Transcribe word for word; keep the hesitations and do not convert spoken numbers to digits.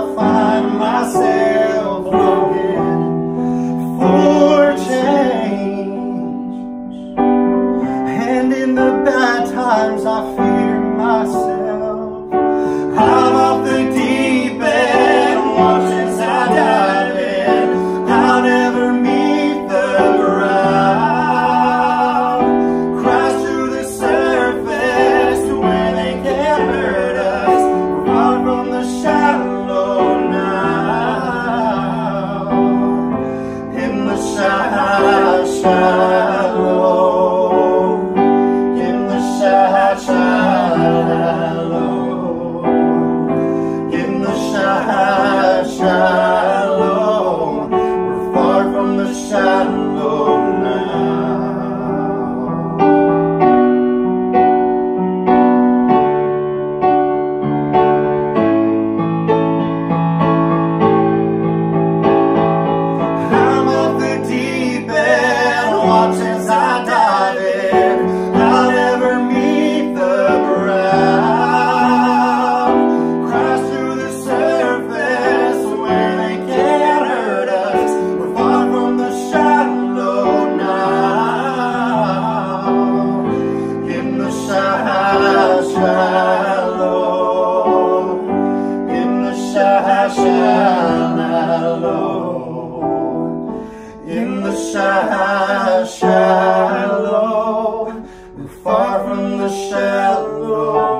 find myself looking for change, and in the bad times I fear myself. I'm off the deep end, watch as I dive in. I'll never meet the ground. Crash to the surface where they can't hurt us. We're far from the shallow now. In the shallow, shallow. In the shallow, shallow. In the shallow, shallow. We're far from the shallow now. I'm off the deep end, watch as I dive in. I'll never meet the ground. Crash through the surface where they can't hurt us. We're far from the shallow now. In the shallow, shallow. In the shallow, shallow. In the shallow, shallow. We're far from the shallow.